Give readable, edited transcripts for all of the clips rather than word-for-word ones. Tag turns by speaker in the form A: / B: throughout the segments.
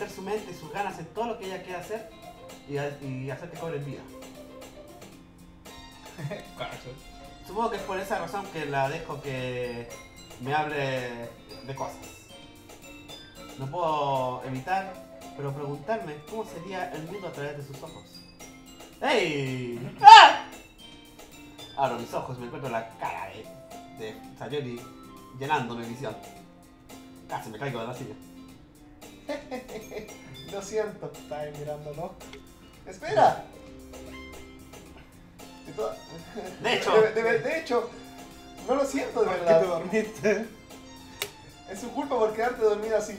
A: poner su mente y sus ganas en todo lo que ella quiere hacer y hacer que cobre vida. Supongo que es por esa razón que la dejo que me hable de cosas. No puedo evitar, pero preguntarme cómo sería el mundo a través de sus ojos. ¡Ey! ¡Ah! Abro mis ojos y me encuentro la cara de Sayori llenándome visión. Casi me caigo de la silla.
B: Lo siento, está ahí mirándolo. ¡Espera! De hecho, no lo siento de
C: ¿Por qué
B: verdad.
C: te dormiste?
B: Es su culpa por quedarte dormida así.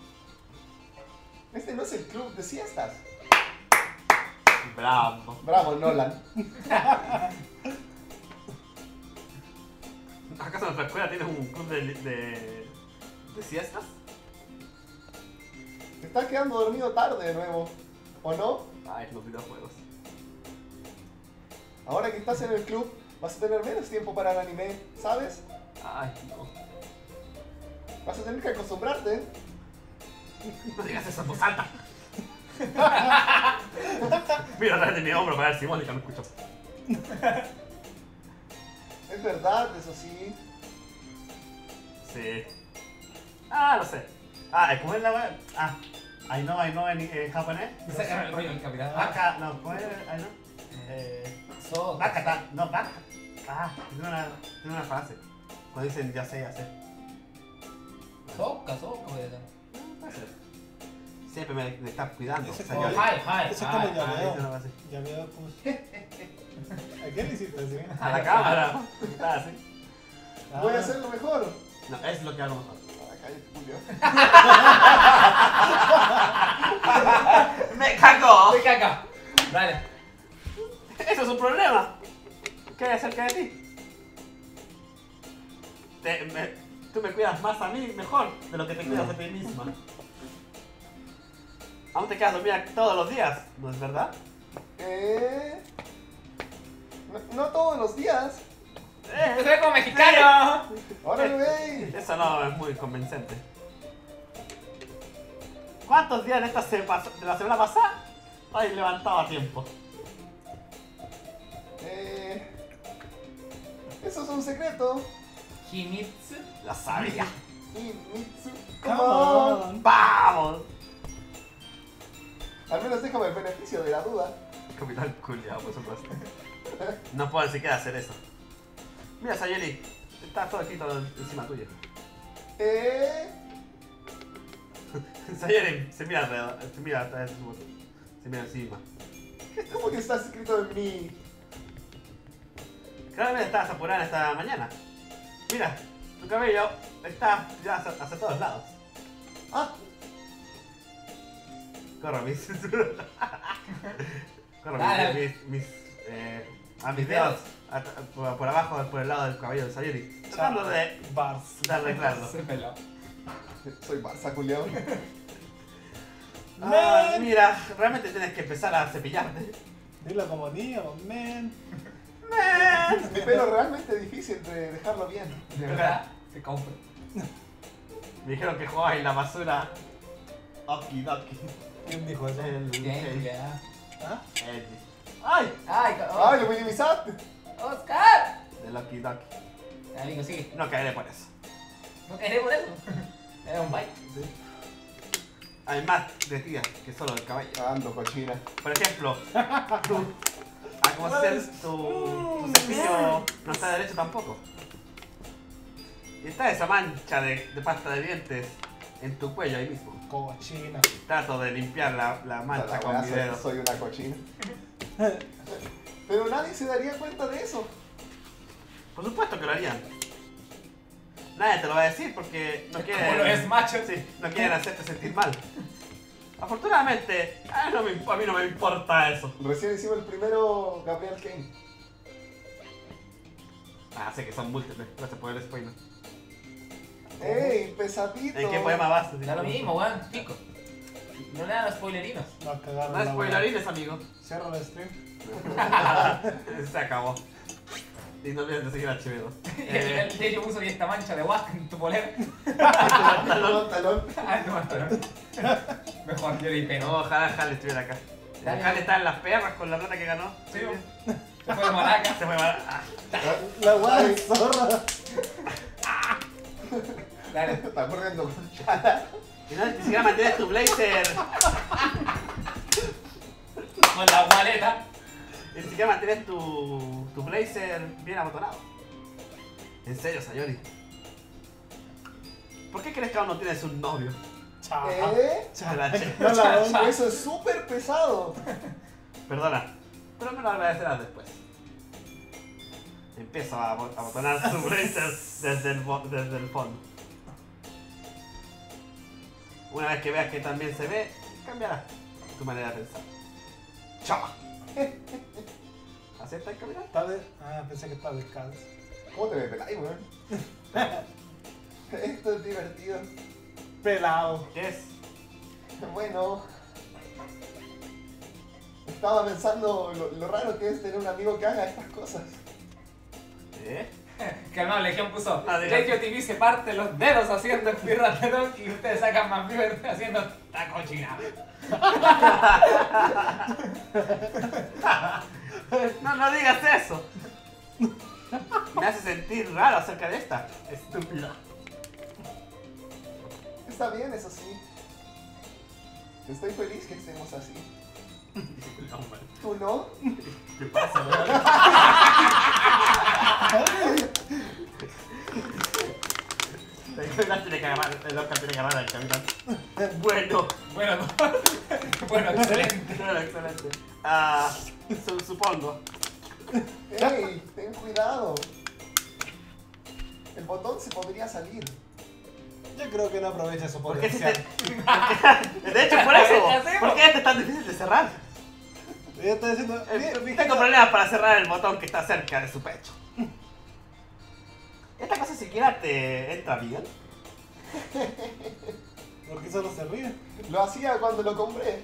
B: Este no es el club de siestas.
A: Bravo.
B: Bravo, Nolan.
A: ¿Acaso nuestra escuela tiene un club de siestas?
B: Te estás quedando dormido tarde de nuevo, ¿o no?
A: Ay, los videojuegos.
B: Ahora que estás en el club, vas a tener menos tiempo para el anime, ¿sabes?
A: Ay, no.
B: Vas a tener que acostumbrarte.
A: No digas eso en voz alta. Mira atrás de mi hombro para ver si Mónica me escuchó.
B: Es verdad, eso sí.
A: Sí. Ah, lo sé. Ah, ¿cómo es la wea? Ah, I know en japonés.
D: Sácame el rollo del capitán.
A: Baka, no, ¿cómo es? I know. Bakata, no, baka. Ah, tiene una frase. Cuando dicen ya sé,
D: Soca, puede ser.
A: Puede ser. Siempre me estás cuidando.
C: Ese
A: o sea,
C: como-
A: yo-
D: Hi.
C: Eso es como ya
A: Ah,
C: veo.
A: eso no va así.
C: Ya veo cómo. ¿A qué le hiciste así?
A: A la cámara. Está así.
B: Voy a
C: Ah,
B: hacerlo mejor.
A: No, es lo que hago mejor.
B: Ah, cállate, Julio.
A: ¡Me cagó!
D: ¡Me caca! Dale.
A: Eso es un problema. ¿Qué hay acerca de ti? Tú me cuidas más a mí mejor de lo que te cuidas a ti misma. Aún te quedas dormida todos los días, ¿no es verdad?
B: No todos los días.
D: ¡Soy como mexicano!
B: Órale, güey.
A: Eso no es muy convincente. ¿Cuántos días de la semana pasada has levantado a tiempo?
B: Eso es un secreto.
D: Himitsu.
A: La sabía.
B: Y Mitsu.
C: come
B: Come on.
C: on.
A: ¡Vamos!
B: Al menos déjame el beneficio de la duda.
A: Capitán culiao, por supuesto. No puedo ni siquiera hacer eso. Mira, Sayori, está todo escrito encima tuyo. Sayori se mira alrededor, se mira atrás de su voz. Se mira encima.
B: ¿Cómo que está escrito en mi...?
A: Claramente estabas apurada esta mañana. Mira, tu cabello está ya hacia todos lados.
B: Ah,
A: Corro mis... Corro
D: Dale.
A: mis dedos por abajo, por el lado del cabello de Sayori. Tratando de arreglarlo.
D: Se peló.
B: soy Barça, Julio.
A: Ah, mira, realmente tienes que empezar a cepillarte.
C: Dilo como niño, man.
B: Mi pelo realmente difícil de dejarlo bien.
D: De verdad, se compra.
A: Me dijeron que jugabas en la basura. Okidoki.
C: ¿Quién dijo eso?
A: El
D: Bien, ya.
C: ¿Ah?
A: ¡Ay!
D: ¡Ay,
B: ¡Ay, lo minimizaste!
D: Oscar!
A: El Okidoki.
D: Amigo, sigue.
A: No caeré por eso.
D: ¿No caeré por eso? Era un bite.
A: Hay más de tías que solo el caballo.
B: Ando, cochina.
A: Por ejemplo, como tu cepillo no está derecho tampoco. Y está esa mancha de pasta de dientes en tu cuello ahí mismo.
C: Cochina.
A: Trato de limpiar la mancha
B: La
A: con
B: weá,
A: mi dedo.
B: soy una cochina. Pero nadie se daría cuenta de eso.
A: Por supuesto que lo harían. Nadie te lo va a decir porque no quieren.
D: Como lo es, macho.
A: Sí, no quieren hacerte sentir mal. Afortunadamente, a mí no me importa eso.
B: Recién hicimos el primero Gabriel Kane.
A: Ah, sé que son múltiples, gracias por el spoiler.
B: ¡Ey, pesadito!
A: ¿En qué poema vas?
D: Da lo mismo, weón, chico. No le dan los spoilerinos.
C: No, cagaron
A: No es
C: la
A: spoilerines, amigo.
C: wea. Cierra el stream.
A: Se acabó. Y no olvides de seguir a Chivedo.
D: Y al final de hecho puso esta mancha de guasca en tu polera.
B: Pantalón.
D: Ah, no, Mejor, yo le di pena.
A: No, ojalá Halle estuviera acá.
D: Dale.
A: Halle está en las perras con la plata que ganó.
D: Sí, se fue de maraca.
A: Se fue mal. Ah.
C: La guay zorra.
D: Dale.
B: Está corriendo con Chala.
A: Y no, ni siquiera mantienes tu blazer.
D: Con la maleta.
A: Ni siquiera mantienes tu blazer bien abotonado. En serio, Sayori. ¿Por qué crees que aún no tienes un novio?
C: Chao.
A: Te la che.
C: No la onda.
B: Eso es súper pesado.
A: Perdona, pero me lo agradecerás después. Empiezo a abotonar su blazer desde el fondo. Una vez que veas que también se ve, cambiará tu manera de pensar. ¡Chao! ¿Aceptas caminar?
C: Pensé que estaba descalzo.
B: ¿Cómo te me peláis, weón? Esto es divertido.
C: Pelado.
A: ¿Qué es?
B: Bueno. Estaba pensando lo raro que es tener un amigo que haga estas cosas.
A: ¿Eh?
D: Calmado, Legión puso.
A: Ah, diga.
D: Legion TV se parte los dedos haciendo espirratedón y ustedes sacan más viver haciendo taco chinado.
A: No digas eso. Me hace sentir raro acerca de esta estúpida.
B: Está bien, eso sí. Estoy feliz que estemos así.
A: No, man.
B: ¿Tú no?
A: ¿Qué pasa, weón? El Oscar tiene que agarrar al capitán. Bueno.
D: Bueno, bueno, excelente.
A: Bueno, excelente. Supongo.
B: ¡Ey! Ten cuidado. El botón se podría salir.
C: Yo creo que no aprovecha su
A: ¿Por qué se
C: potencial.
A: te... De hecho, por eso.
D: Ya sé,
A: ¿Por qué este es tan difícil de cerrar?
C: Ella está diciendo.
A: Tengo problemas para cerrar el botón que está cerca de su pecho. ¿Esta cosa siquiera te entra bien?
C: ¿Por qué solo se ríe?
B: Lo hacía cuando lo compré.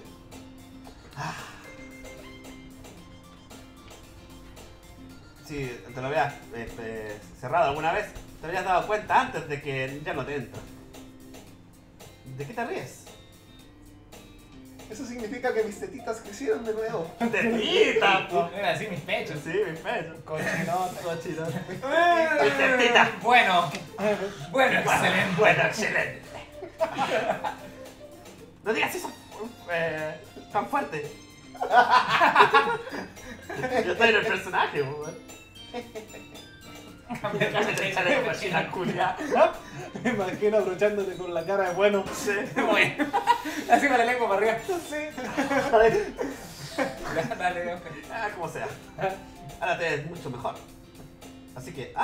A: Si te lo habías cerrado alguna vez, te habías dado cuenta antes de que ya no te entra. ¿De qué te ríes?
B: Eso significa que mis tetitas crecieron de nuevo.
A: ¡Tetita!
D: Era así mis pechos.
A: Sí, mi pecho.
C: Cochinota.
A: Cochino.
D: Tetita. Bueno, excelente.
A: Bueno, excelente. No digas eso tan fuerte. Yo estoy en el personaje, weón. Echarle cochina culia.
C: Me imagino abrochándote con la cara de bueno.
A: Sí.
D: Bueno, así con la lengua para arriba.
A: Sí.
D: Dale, Oscar.
A: Como sea. Ahora te ves mucho mejor. Así que,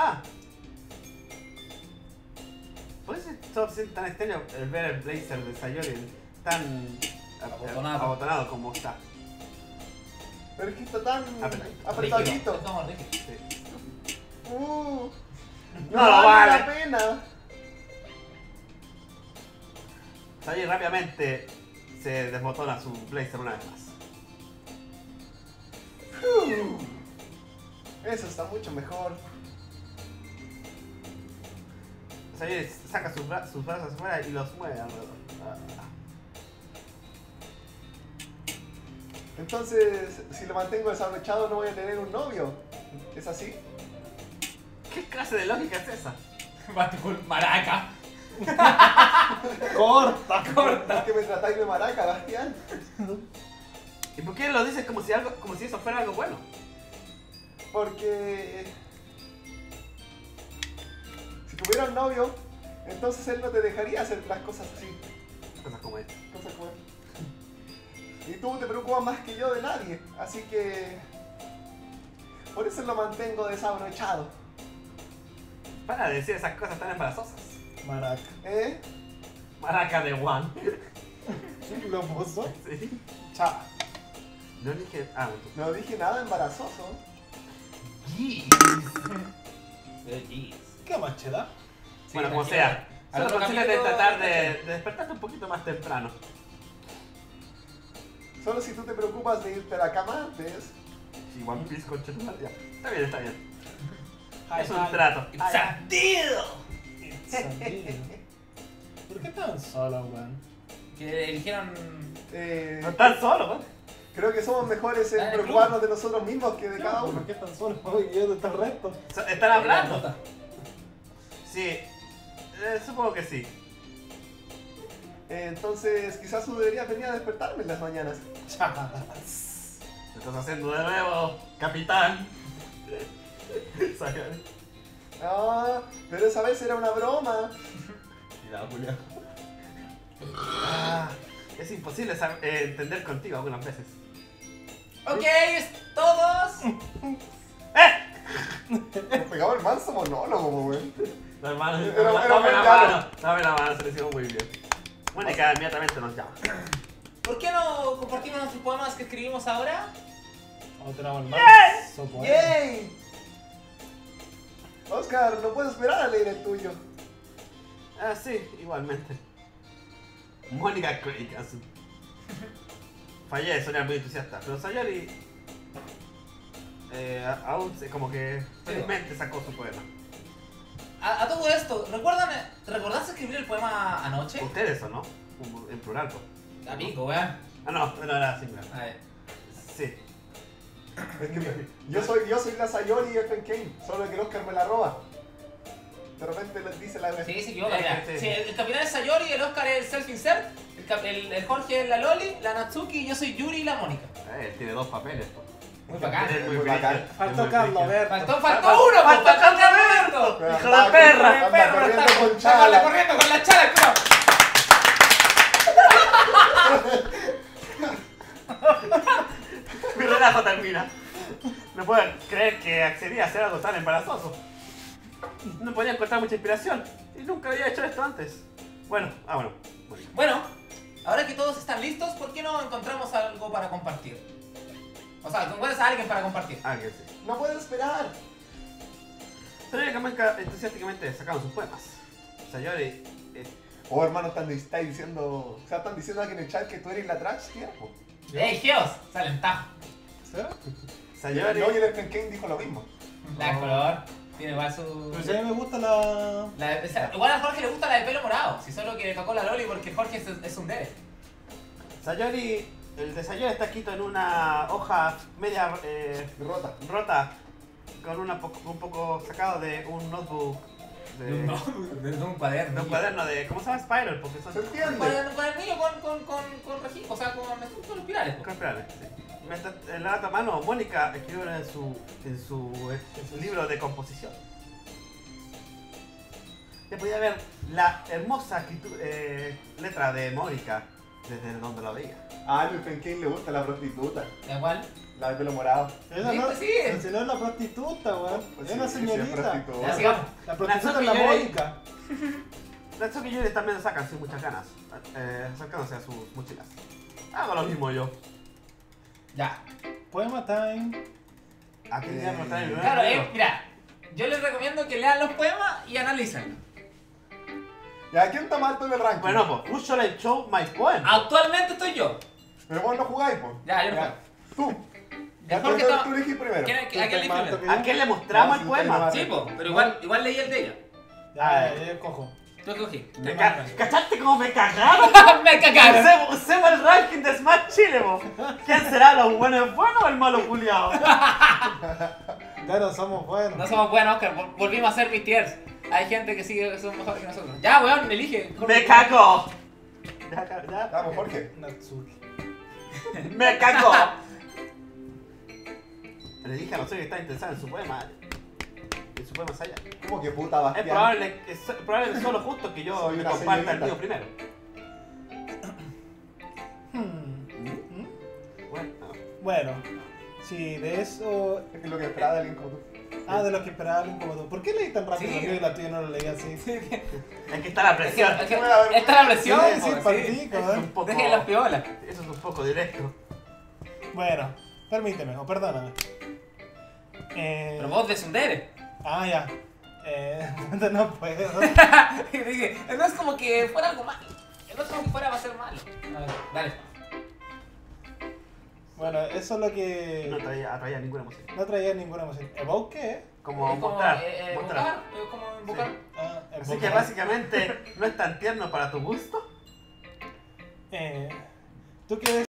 A: ¿por qué es tan extraño el ver el blazer de Sayori tan abotonado como está?
B: Pero es que está tan
A: Apretadito.
B: apretadito.
D: Es como rígido.
A: Sí.
B: No
A: No lo
B: vale
A: vale.
B: la pena.
A: Sayori rápidamente se desbotona su blazer una vez más.
B: Eso está mucho mejor.
A: Sayori saca sus brazos afuera y los mueve alrededor.
B: Entonces, si lo mantengo desabrochado no voy a tener un novio. ¿Es así?
A: ¿Qué clase de lógica es esa?
D: Baticul maraca.
C: Corta.
B: ¿Por qué me tratáis de maraca, Bastián?
A: ¿Y por qué lo dices como si eso fuera algo bueno?
B: Porque... si tuviera un novio, entonces él no te dejaría hacer las cosas así.
A: Cosas como esta.
B: Cosas como esta. Y tú te preocupas más que yo de nadie, así que... por eso lo mantengo desabrochado.
A: Para de decir esas cosas tan embarazosas.
C: Maraca.
B: ¿Eh?
A: Maraca de One.
C: Lo puso.
A: Sí.
C: Chao.
A: No dije.
B: No dije nada embarazoso.
C: ¿Qué más chela?
A: Bueno, como sea.
D: Al
A: Solo
D: otro
A: consíguete
D: capítulo,
A: tratar de despertarte un poquito más temprano.
B: Solo si tú te preocupas de irte a la cama antes.
A: Si One Piece con Chetumal, ya. Está bien, está bien.
C: High
A: Es un
C: five.
A: trato.
D: It's a deal.
C: It's a deal. ¿Por qué estaban solos, weón?
D: Que eligieron
A: No están solos, ¿no?
B: Creo que somos mejores en
D: Ah, el
B: preocuparnos de nosotros mismos que de cada
C: ¿Por
B: uno.
C: qué están solos? Y yo de estar resto.
A: ¿Están hablando? Sí, supongo que sí.
B: Entonces, quizás tú deberías venir a despertarme en las mañanas.
A: Lo estás haciendo de nuevo, capitán. Sayori.
B: Ah, pero esa vez era una broma.
A: Cuidado, Julián. Es imposible entender contigo algunas veces.
D: Ok, todos.
B: Nos pegaba el manso monólogo, weón.
A: La hermana,
B: Era
A: dame
B: muy
A: la
B: claro.
A: mano, dame la mano, se le hicieron muy bien. Mónica inmediatamente nos llama.
D: ¿Por qué no compartimos nuestros poemas que escribimos ahora?
C: Otra vez más. Sopo,
B: ¡Yay! Oscar, no puedo esperar a leer el tuyo.
A: Ah, sí, igualmente. Mónica Craig. Fallé de soñar muy entusiasta, pero Sayori aún como que felizmente sacó su poema.
D: A todo esto, ¿recordaste escribir el poema anoche?
A: ¿Ustedes o no? En plural, pues.
D: Amigo, weón.
A: Ah, no era singular.
D: A ver.
A: Sí.
B: Es que yo soy la Sayori F. Kane, solo que el Oscar me la roba. De repente les dice la
D: Sí, se equivoca, mira.
A: Sí.
D: Sí, el capitán es Sayori, el Oscar es Self-Insert, el Jorge es la Loli, la Natsuki, yo soy Yuri y la Mónica.
A: Él tiene dos papeles, pues.
D: Muy bacán.
A: Es
B: muy bacán.
C: Faltó Carlos, a ver.
D: Faltó uno, pues, faltó Alberto.
A: ¡Hijo de perra!
B: Anda corriendo con
D: Está
B: chala.
D: corriendo con la chala, pero.
A: Mi relato termina. No puedo creer que accedí a hacer algo tan embarazoso. No podía encontrar mucha inspiración y nunca había hecho esto antes. Bueno.
D: Bueno, ahora que todos están listos, ¿por qué no encontramos algo para compartir? O sea, encuentras a alguien para compartir.
A: Ah, que sí.
B: No puedo esperar.
A: Sayori y Kamanka entusiásticamente sacaron sus poemas. Sayori...
B: Oh, hermano, están diciendo. O sea, están diciendo aquí en el chat que tú eres la trash, tía.
D: ¡Ey, Geos! Salen tajo.
A: Sayori...
B: No, y el F. Kane dijo lo mismo.
D: La de color. Tiene igual su.
C: Pues a mí me gusta la...
D: Igual a Jorge le gusta la de pelo morado. Si solo que le tocó la Loli porque Jorge es un debe.
A: Sayori... El de Sayori está escrito en una hoja media
B: Rota.
A: rota, con un poco sacado de un notebook, de
D: un cuaderno.
A: de un cuaderno de... ¿Cómo se llama? Spiral, porque son...
B: ¿Se entiende?
D: Un cuadernillo con registro, o sea, con los pirales.
A: Con espirales, sí. Mientras en la otra mano, Mónica escribió en su libro de composición. Ya podía ver la hermosa letra de Mónica desde donde la veía.
B: Ah, al F. Kane le gusta la prostituta.
D: Igual.
B: La de pelo morado.
C: Esa
D: Sí,
C: no,
D: pues sí.
C: si no es la prostituta, weón.
B: Pues
C: Es una
B: sí, sí, es
C: señorita.
B: prostituta.
D: Ya sigamos.
C: La prostituta es la
A: Natsuki Yuri.
C: Mónica.
A: Natsuki y Yuri también sacan sin muchas ganas, acercándose a sus mochilas. Hago lo mismo yo.
D: Ya.
C: Poema time.
A: Aquí ya no traen el
D: Claro,
A: libro.
D: mira. Yo les recomiendo que lean los poemas y analicen.
B: Ya, ¿quién está más alto en el ranking?
A: Bueno, pues, who shall I show my poem?
D: Actualmente estoy yo.
B: Pero vos no jugáis, pues.
D: Ya, yo no
B: Ya.
D: juego.
B: Tú.
D: El Jorge
B: tú,
D: está-
B: tú elegís primero.
D: ¿A quién le
C: más alto
D: primero?
C: que
A: ¿A quién le mostramos el
B: No, si
A: poema?
B: usted
D: Sí, po, pero igual leí el de ella.
C: Ya, ya cojo.
D: Tú escogí.
A: ¿Cachaste cómo me cagaron?
D: Me cagaron.
A: Usemos el ranking de Smash Chile, po. ¿Quién será los buenos buenos o el malo culiado?
C: Claro, somos buenos.
D: No somos buenos, Oscar. Volvimos a ser mis tiers. Hay gente que sigue que son mejores que nosotros. Ya, weón, elige.
A: ¡Me cago! Ya.
B: Vamos, Jorge.
C: Natsuki.
A: ¡Me cago! Le dije a los que está interesado en su poema. En su poema Saya.
B: ¿Cómo que puta
A: Es
B: Bastián?
A: probable solo justo que yo
B: Soy
A: me
B: una
A: comparta el
B: señorita.
A: mío primero. Bueno,
C: Bueno, sí, de eso.
B: Es que es lo que esperaba de alguien como tú.
C: Ah, de lo que esperaba alguien como tú. ¿Por qué leí tan rápido
D: Sí.
C: el mío y la tuya no lo leí así?
A: es que está la presión.
D: Esta es la presión.
C: Sí, sí,
D: po,
C: partico,
A: Eso es un
C: ¿eh?
A: poco.
D: Dejen las piolas.
A: Eso es un poco directo.
C: Bueno, permíteme, o perdóname.
D: Pero vos de Sundere.
C: Ah, ya. No puedo.
D: Y dije, no es como que fuera algo malo. No es como que fuera va a ser malo. A ver, dale.
C: Bueno, eso es lo que
A: No atraía ninguna emoción.
C: no traía ninguna emoción. ¿Evoke qué?
A: Como
D: Es como
A: mostrar.
D: invocar, es como invocar.
A: Sí.
C: Ah,
A: Así
C: evoke.
A: que básicamente no es tan tierno para tu gusto.
C: ¿Tú qué